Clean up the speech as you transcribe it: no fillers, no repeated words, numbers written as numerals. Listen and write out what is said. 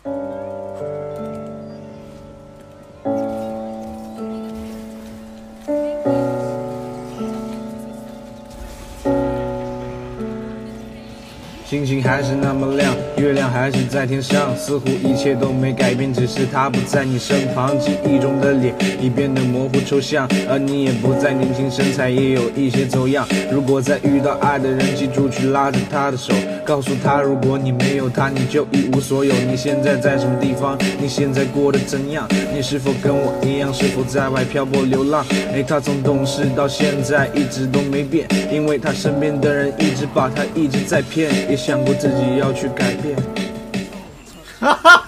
星星还是那么亮，月亮还是在天上，似乎一切都没改变，只是他不在你身旁。记忆中的脸已变得模糊抽象，而你也不再年轻，身材也有一些走样。如果再遇到爱的人，记住去拉着他的手，告诉他，如果你没有他，你就一无所有。你现在在什么地方？你现在过得怎样？你是否跟我一样，是否在外漂泊流浪？他从懂事到现在一直都没变，因为他身边的人一直把他一直在骗，也想过自己要去改变。